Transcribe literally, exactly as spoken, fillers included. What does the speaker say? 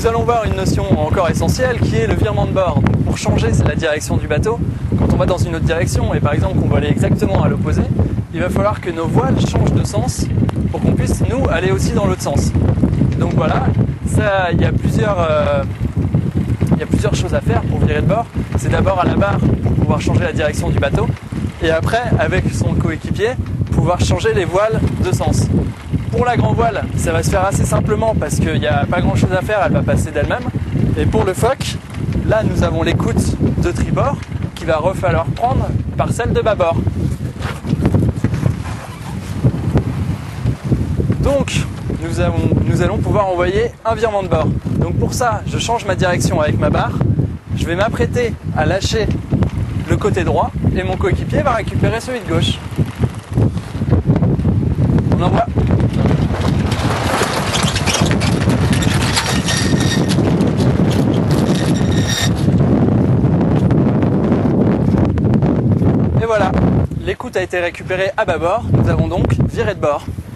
allons voir une notion encore essentielle qui est le virement de bord. Donc, pour changer la direction du bateau, quand on va dans une autre direction et par exemple qu'on va aller exactement à l'opposé, il va falloir que nos voiles changent de sens pour qu'on puisse nous aller aussi dans l'autre sens. Donc voilà, ça, il y a plusieurs, euh, il y a plusieurs choses à faire pour virer de bord. C'est d'abord à la barre pour pouvoir changer la direction du bateau et après avec son coéquipier pouvoir changer les voiles de sens. Pour la grand voile, ça va se faire assez simplement parce qu'il n'y a pas grand chose à faire, elle va passer d'elle-même. Et pour le foc, là nous avons l'écoute de tribord qu'il va falloir prendre par celle de bâbord. Donc nous, avons, nous allons pouvoir envoyer un virement de bord. Donc pour ça, je change ma direction avec ma barre, je vais m'apprêter à lâcher le côté droit et mon coéquipier va récupérer celui de gauche. On envoie. Et voilà, l'écoute a été récupérée à bâbord, nous avons donc viré de bord.